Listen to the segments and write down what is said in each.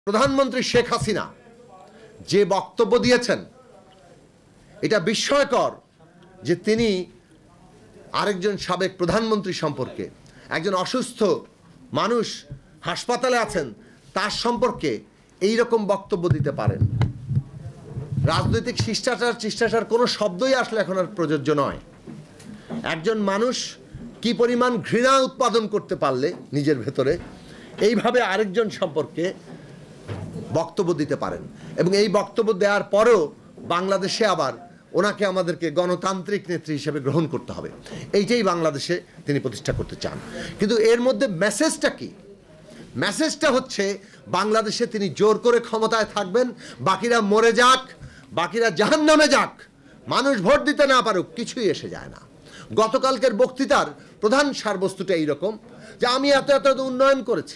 প্রধানমন্ত্রী শেখ হাসিনা যে বক্তব্য দিয়েছেন এটা বিস্ময়কর যে তিনি আরেকজন সাবেক প্রধানমন্ত্রী সম্পর্কে, একজন অসুস্থ মানুষ হাসপাতালে আছেন তার সম্পর্কে এই রকম বক্তব্য দিতে পারেন। রাজনৈতিক শিষ্টাচার কোনো শব্দই আসলে এখন আর প্রযোজ্য নয়। একজন মানুষ কি পরিমাণ ঘৃণা উৎপাদন করতে পারলে নিজের ভেতরে এইভাবে আরেকজন সম্পর্কে বক্তব্য দিতে পারেন, এবং এই বক্তব্য দেওয়ার পরেও বাংলাদেশে আবার ওনাকে আমাদেরকে গণতান্ত্রিক নেত্রী হিসেবে গ্রহণ করতে হবে, এইটাই বাংলাদেশে তিনি প্রতিষ্ঠা করতে চান। কিন্তু এর মধ্যে মেসেজটা কি? মেসেজটা হচ্ছে বাংলাদেশে তিনি জোর করে ক্ষমতায় থাকবেন, বাকিরা মরে যাক, বাকিরা জাহান্নামে যাক, মানুষ ভোট দিতে না পারুক, কিছুই এসে যায় না। গতকালকের বক্তৃতার প্রধান সারবস্তুটা এইরকম যে আমি এত এত উন্নয়ন করেছি,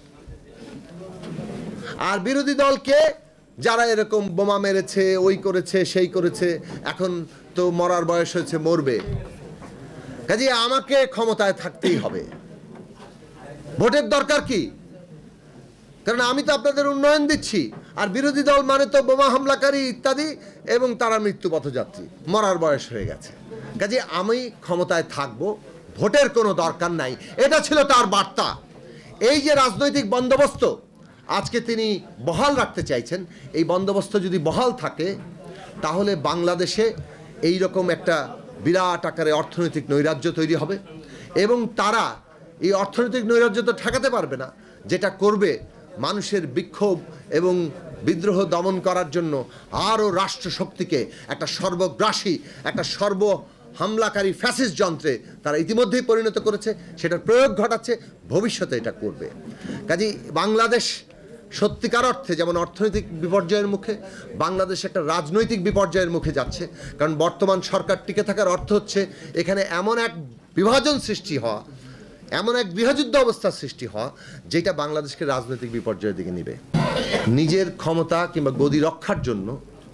আর বিরোধী দলকে যারা এরকম বোমা মেরেছে, ওই করেছে, সেই করেছে, এখন তো মরার বয়স হয়েছে, মরবে, কাজে আমাকে ক্ষমতায় থাকতেই হবে। ভোটের দরকার কি? কারণ আমি তো আপনাদের উন্নয়ন দিচ্ছি, আর বিরোধী দল মানে তো বোমা হামলাকারী ইত্যাদি, এবং তারা মৃত্যু পথযাত্রী, মরার বয়স হয়ে গেছে, কাজে আমি ক্ষমতায় থাকব, ভোটের কোনো দরকার নাই। এটা ছিল তার বার্তা। এই যে রাজনৈতিক বন্দোবস্ত আজকে তিনি বহাল রাখতে চাইছেন, এই বন্দোবস্ত যদি বহাল থাকে তাহলে বাংলাদেশে এই রকম একটা বিরাট আকারে অর্থনৈতিক নৈরাজ্য তৈরি হবে, এবং তারা এই অর্থনৈতিক নৈরাজ্য তো ঠেকাতে পারবে না। যেটা করবে, মানুষের বিক্ষোভ এবং বিদ্রোহ দমন করার জন্য আরও রাষ্ট্রশক্তিকে একটা সর্বগ্রাসী, একটা হামলাকারী ফ্যাসিস্ট যন্ত্রে তারা ইতিমধ্যেই পরিণত করেছে, সেটার প্রয়োগ ঘটাচ্ছে, ভবিষ্যতে এটা করবে। কাজেই বাংলাদেশ সত্যিকার অর্থে যেমন অর্থনৈতিক বিপর্যয়ের মুখে, বাংলাদেশ একটা রাজনৈতিক বিপর্যয়ের মুখে যাচ্ছে। কারণ বর্তমান সরকার টিকে থাকার অর্থ হচ্ছে এখানে এমন এক বিভাজন সৃষ্টি হওয়া, এমন এক গৃহযুদ্ধ অবস্থার সৃষ্টি হওয়া, যেটা বাংলাদেশকে রাজনৈতিক বিপর্যয়ের দিকে নিবে। নিজের ক্ষমতা কিংবা গদি রক্ষার জন্য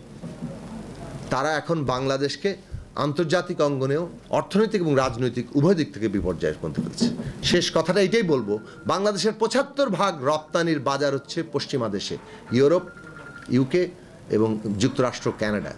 তারা এখন বাংলাদেশকে আন্তর্জাতিক অঙ্গনেও অর্থনৈতিক এবং রাজনৈতিক উভয় দিক থেকে বিপর্যয়ের মধ্যে ফেলছে। শেষ কথাটা এটাই বলবো, বাংলাদেশের ৭৫% রপ্তানির বাজার হচ্ছে পশ্চিমা দেশে, ইউরোপ, ইউকে এবং যুক্তরাষ্ট্র, কানাডা।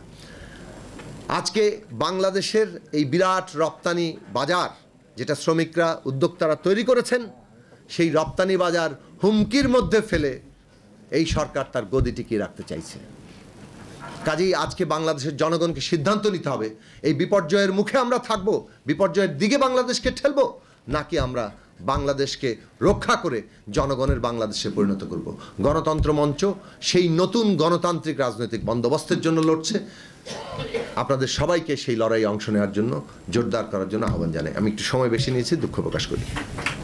আজকে বাংলাদেশের এই বিরাট রপ্তানি বাজার, যেটা শ্রমিকরা, উদ্যোক্তারা তৈরি করেছেন, সেই রপ্তানি বাজার হুমকির মধ্যে ফেলে এই সরকার তার গদি টিকিয়ে রাখতে চাইছে। কাজেই আজকে বাংলাদেশের জনগণকে সিদ্ধান্ত নিতে হবে, এই বিপর্যয়ের মুখে আমরা থাকব, বিপর্যয়ের দিকে বাংলাদেশকে ঠেলব, নাকি আমরা বাংলাদেশকে রক্ষা করে জনগণের বাংলাদেশে পরিণত করব। গণতন্ত্র মঞ্চ সেই নতুন গণতান্ত্রিক রাজনৈতিক বন্দোবস্তের জন্য লড়ছে। আপনাদের সবাইকে সেই লড়াইয়ে অংশ নেওয়ার জন্য, জোরদার করার জন্য আহ্বান জানাই। আমি একটু সময় বেশি নিয়েছি, দুঃখ প্রকাশ করি।